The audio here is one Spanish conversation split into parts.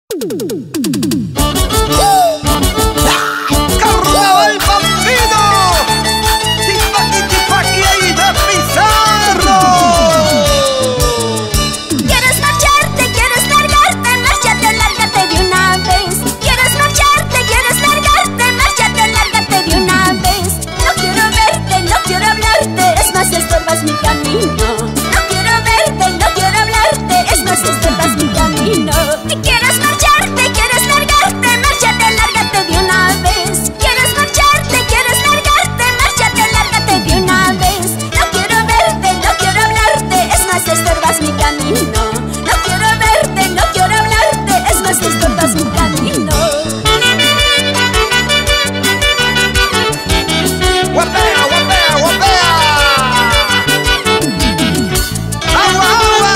¡Carnaval Bambino! ¡Tipaqui, tipaqui ahí de Pizarro! ¿Quieres marcharte? ¿Quieres largarte? Márchate, lárgate de una vez. ¿Quieres marcharte? ¿Quieres largarte? Márchate, lárgate de una vez. No quiero verte, no quiero hablarte, es más, estorbas mi camino. No quiero verte, no quiero hablarte, es más, estorbas mi camino. ¿Quieres marcharte? ¿Quieres largarte? Márchate, lárgate de una vez. ¿Quieres marcharte? ¿Quieres largarte? Márchate, lárgate de una vez. No quiero verte, no quiero hablarte, es más, estorbas mi camino. No quiero verte, no quiero hablarte, es más, estorbas mi camino. ¡Guapea, guapea, guapea! ¡Agua, agua!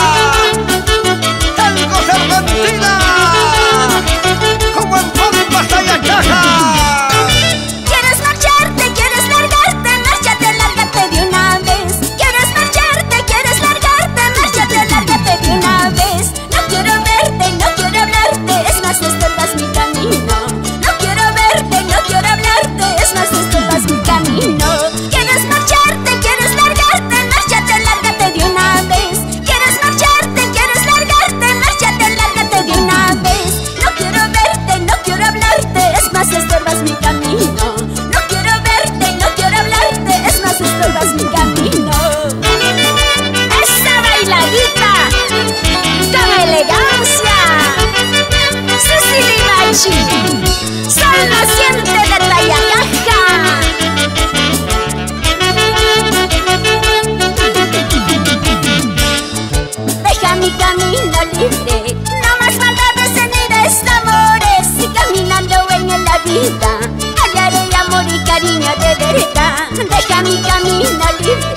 ¡Talco Serpentina! ¡Como en pompas hay caja! ¿Quieres marcharte? ¿Quieres largarte? Márchate, lárgate de una vez. ¿Quieres marcharte? ¿Quieres largarte? Márchate, lárgate de una vez. No quiero verte, no quiero hablarte, es más, estorbas mi camino. No quiero verte, no quiero hablarte, es más, estorbas mi camino. ¿Quieres marcharte? ¿Quieres largarte? Márchate, lárgate de una vez. ¿Quieres marcharte? ¿Quieres largarte? Márchate, lárgate de una vez. No quiero verte, no quiero hablarte, es más, estorbas mi camino. No quiero verte, no quiero hablarte, es más, estorbas mi camino. ¡Esa bailadita! ¡Con elegancia! Cecily Bachi, Sol Naciente de Tayacaja. Deja mi camino libre, no más maldades ni desamores. Y caminando en la vida hallaré amor y cariño de verdad. Deja mi camino libre,